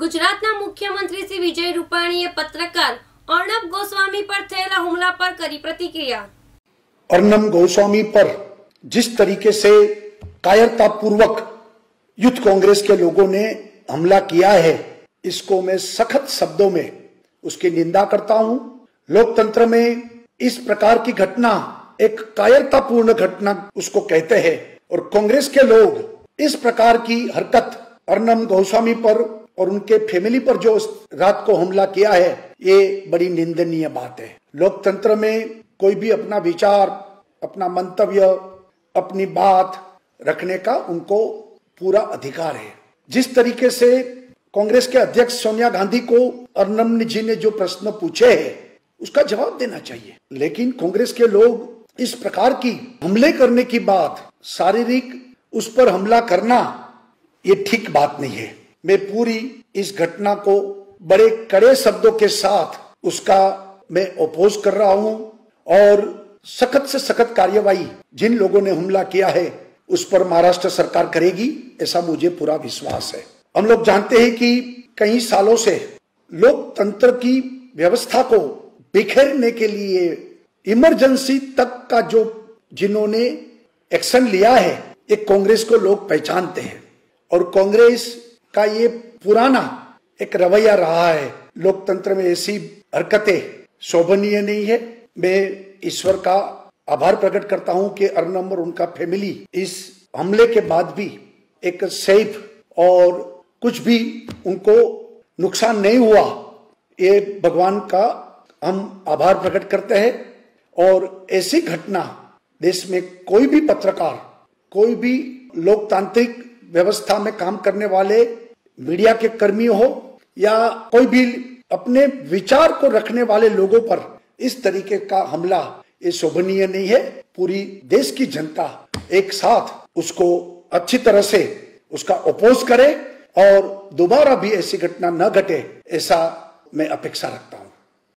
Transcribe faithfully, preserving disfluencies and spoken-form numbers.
ગુજરાતના મુખ્યમંત્રી શ્રી વિજય રૂપાણીએ પત્રકાર अर्नब गोस्वामी पर थયેલા હુમલા पर करी प्रतिक्रिया। अर्नब गोस्वामी पर जिस तरीके से कायरतापूर्वक यूथ कांग्रेस के लोगों ने हमला किया है, इसको मैं सख्त शब्दों में उसकी निंदा करता हूं। लोकतंत्र में इस प्रकार की घटना एक कायरतापूर्ण घटना उसको कहते हैं और कांग्रेस के लोग इस प्रकार की हरकत अर्नब गोस्वामी पर और उनके फैमिली पर जो रात को हमला किया है, ये बड़ी निंदनीय बात है। लोकतंत्र में कोई भी अपना विचार, अपना मंतव्य, अपनी बात रखने का उनको पूरा अधिकार है। जिस तरीके से कांग्रेस के अध्यक्ष सोनिया गांधी को अर्नब जी ने जो प्रश्न पूछे हैं, उसका जवाब देना चाहिए। लेकिन कांग्रेस के लोग इस प्रकार की हमले करने की बात, शारीरिक उस पर हमला करना, ये ठीक बात नहीं है। मैं पूरी इस घटना को बड़े कड़े शब्दों के साथ उसका मैं अपोज कर रहा हूं और सख्त से सख्त कार्यवाही जिन लोगों ने हमला किया है उस पर महाराष्ट्र सरकार करेगी, ऐसा मुझे पूरा विश्वास है। हम लोग जानते हैं कि कई सालों से लोकतंत्र की व्यवस्था को बिखेरने के लिए इमरजेंसी तक का जो जिन्होंने एक्शन लिया है, एक कांग्रेस को लोग पहचानते हैं और कांग्रेस का ये पुराना एक रवैया रहा है। लोकतंत्र में ऐसी हरकतें शोभनीय नहीं है। मैं ईश्वर का आभार प्रकट करता हूं कि अर्नब और उनका फैमिली इस हमले के बाद भी एक सेफ और कुछ भी उनको नुकसान नहीं हुआ, ये भगवान का हम आभार प्रकट करते हैं। और ऐसी घटना देश में कोई भी पत्रकार, कोई भी लोकतांत्रिक व्यवस्था में काम करने वाले मीडिया के कर्मी हो या कोई भी अपने विचार को रखने वाले लोगों पर इस तरीके का हमला, ये शोभनीय नहीं है। पूरी देश की जनता एक साथ उसको अच्छी तरह से उसका अपोज करे और दोबारा भी ऐसी घटना न घटे, ऐसा मैं अपेक्षा रखता हूं।